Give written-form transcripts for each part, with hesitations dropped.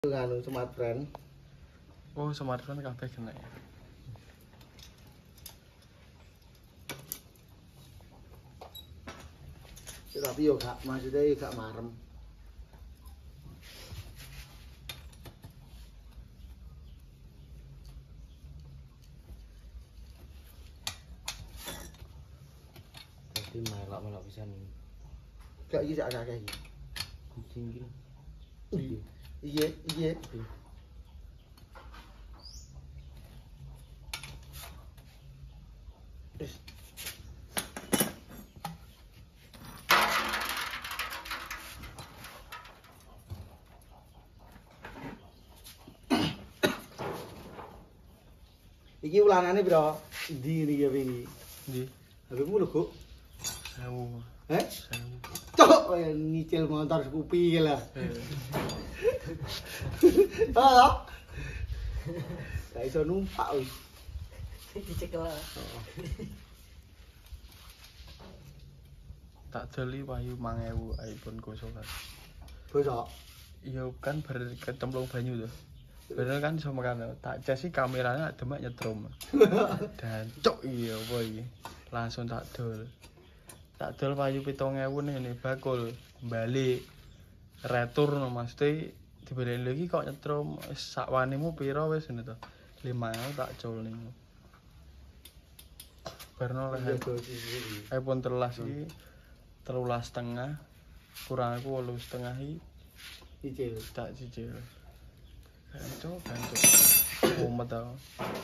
nganu smartphone. Oh, smartphone kabeh kena ya. Tapi yo gak maksudnya yo gak marem. Tapi melok-melok pisan. Gak iki sak akeh iki. Kucing iki. Iya. Iki ulanane piro? Ndi iki wingi? Ndi? HP-mu lho, Kuk. 1000. Heh? 1000. Cok, kaya nyicil motor Scoopy iki lah. Halo. Gak iso numpak wis. Dicekel. Tak deli payu 5000 iPhone 0. Bosok. Iya kan bar kecemplung banyu tuh. Bener kan iso makan. Tak cesi kameranya demak nyetrum. Dan cok iya apa iki. Langsung tak dol. Tak dol payu 7000 nih bakul balik retur no mesti dibeli lagi kok nyetrum sak wanimu piro wis ngono to. 5000 tak col ning. Barno oleh iPhone 13 iki 13,5 kurang aku 8,5 iki Cicil. tak cicil. Ganco. Mumet tau.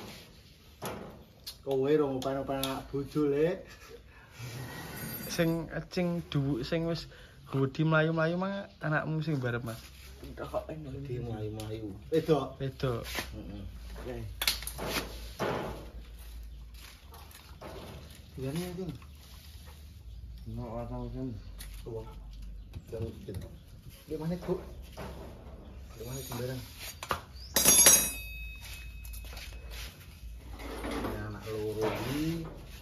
Kowe rong opan-opan anak bojo le. Sing dhuwuk sing wis gudi mlayu-mlayu mah anakmu sing barep Mas. Kok enak Di mlayu-mlayu. Wedok. Wedok. Heeh. Oke. Digane itu. mau atau kan. Coba. Dan gitu. Di mana, Bu? Di mana sembarang? Anak loro iki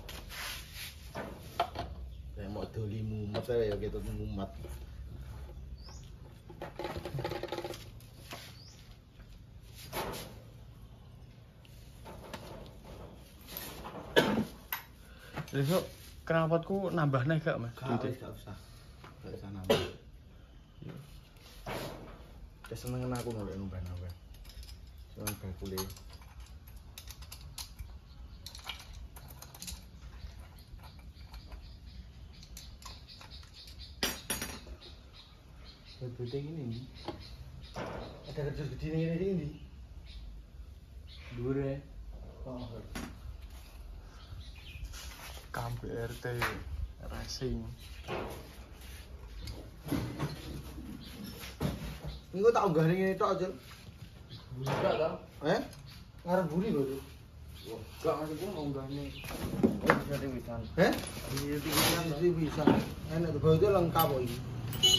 kayak mau doli mumet saya ya gitu mumet. Besok knalpotku nambah nih gak Mas? Gak usah. Gak usah nambah. Kesenengan aku nambah-nambah. Seneng bakule. Bebete ini. Ada kerja gede ini. Dure. Oh. KBRT Racing. Ini kok tak unggah ini tok aja. Buka tau? Ngarep buri lho. Cuk. Gak ngasih pun mau gane. Bisa diwisan. Bisa bisa. Enak tuh bau itu lengkap kok ini.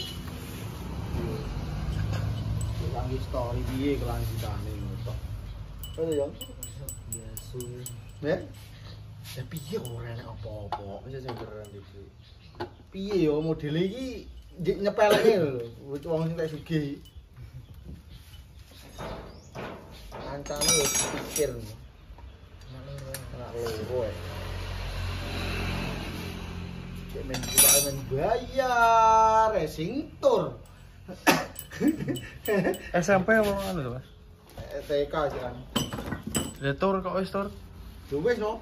Lagi story piye kelanjutane ngono tok. Ono yo. Biasa. Ya piye kok ora enak apa-apa. Wis sing keren iki. Piye yo modele iki nyepeleke lho. Wong sing tak sugih. Kancane yo pikir. Anak loro. Cek men kita men bayar racing tour. SMP apa anu to Mas? TK sih kan. Retur kok wis tur? Yo wis no.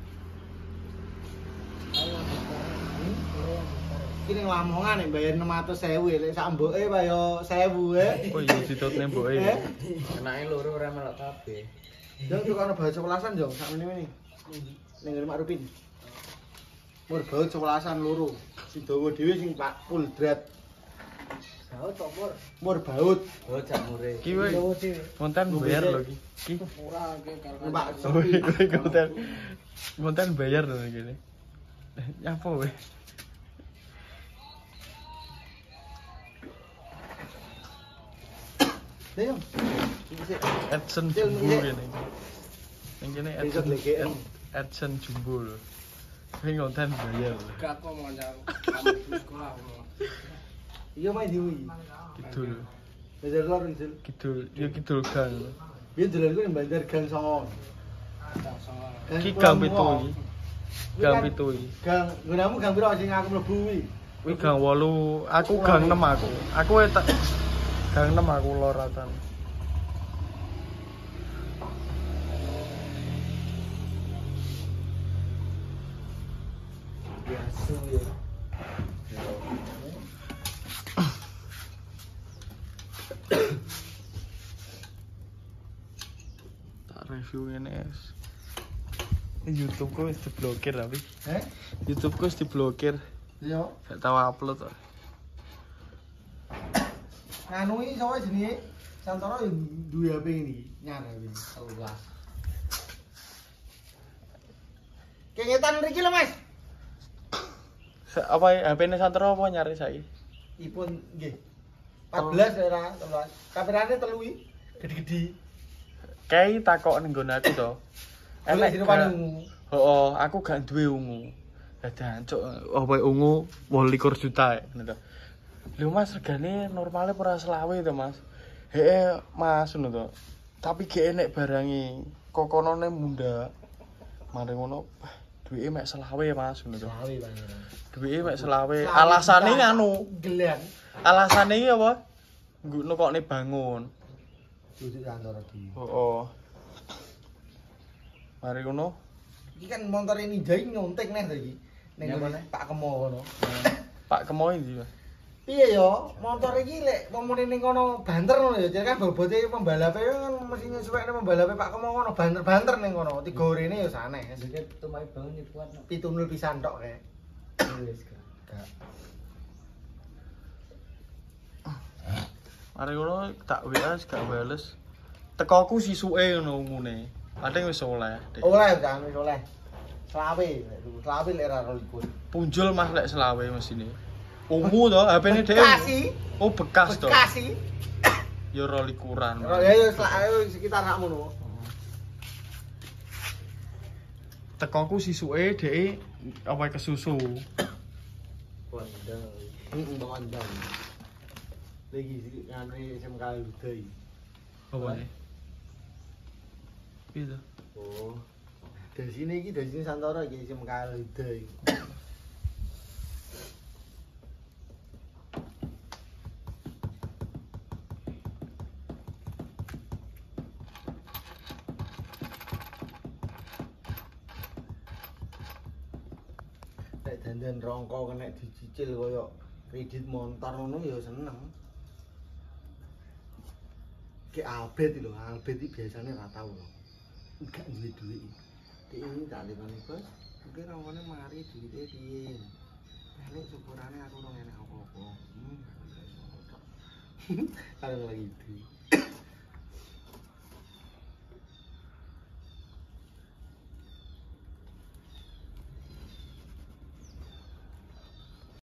Iki ning Lamongan nek bayar 600.000 lek sak mboke bayo 1.000 Oh iya ditutne mboke. Kenake loro ora melok kabeh. Jong yo ana baut 11-an jong sak meneh-meneh. Ning Rumah Rupin. Mur baut 11-an loro. Sing dawa dhewe sing Pak Puldrat. Baut kok Mur baut. Oh jamure. Ki we konten bayar lho ki. Ki. Ora ke Numpak Oh sepi. konten. Konten bayar lho ngene. Nyapa we? Dayong. Iki sik. Adsen jumbo kene. Ning kene Episode LGN. Adsen jumbo lho. Ini konten bayar. Gak kok mau nyang. Kamu sekolah. Iya main di Wii. Gitu lho. Banjar lor Jul. Kidul, ya kidul gang. Biyen dolan kuwi Banjar Gang Songo. Iki gang 7 iki. Gang 7 iki. Gang gunamu gang piro sing aku mlebu kuwi? Kuwi gang 8, aku gang 6 aku. Aku tak gang 6 aku loratan. Biasa ya. Tak review ngene es. YouTube ku wis diblokir tapi. YouTube ku wis diblokir. Iya. Gak tau upload kok. Anu iki sapa jenenge? Santoro yo duwe HP ini, nyar iki 13. Kengetan mriki lho, Mas. Apa HP-ne Santoro apa nyari saiki? Ipun nggih. 14 era 13. Kamerane telu iki gede-gede. Kayak takok ning nggon aku to. Enak sing ungu. Heeh, aku gak duwe ungu. Dadan cuk apa ungu 28 juta ngono to. Lho Mas, regane normale ora 20 to, Mas. Hee, Mas ngono to. Tapi gek enek barange kokonone munda. Mari ngono, duwike mek 20 Mas ngono to. 20 banget. Duwike mek 20. Alasane nganu, gelean. alasane iki apa? Nggo kokne bangun. Duduk kantor iki. Heeh. Mari ngono. Iki kan motor ini jai nyontek neh to iki. Ning Pak Kemo kono. Pak Kemo iki, Mas. Piye yo, motor iki lek pomone ning kono banter ngono ya. Jadi kan bobote pembalape kan mesti nyesuwekne pembalape Pak Kemo kono banter-banter ning kono. 3 orene ya sanes. Jadi tumai bangun nih kuat. 7-0 pisan tok kae. Wis gak. Mari ngono tak WA gak bales. Tekoku sisuke ngono ngune. Padahal wis oleh. Dik. Oleh kan wis oleh. Selawe lek ora 12. Punjul Mas lek selawe mesine. Ungu to, HP-ne dhewe. Bekasi. Oh, bekas to. Bekasi. Ya 22-an. Ya sekitar sakmu ngono. Tekoku sisuke dhek apa kesusu. Kondang. Kondang. Lagi ngene SMK Udai. Apa ne? Piye to? Oh. Dari sini Santoro iki SMK Udai. Nek dandan rongko kena dicicil koyo kredit motor ngono ya seneng. Ki Albet lho, Albet iki biasane ra tau lho. Enggak duwe duit. Iki tak lekoni Bos. Iki rongkone mari duwite piye. Paling syukurane aku ora enak apa-apa. Kalau lagi itu.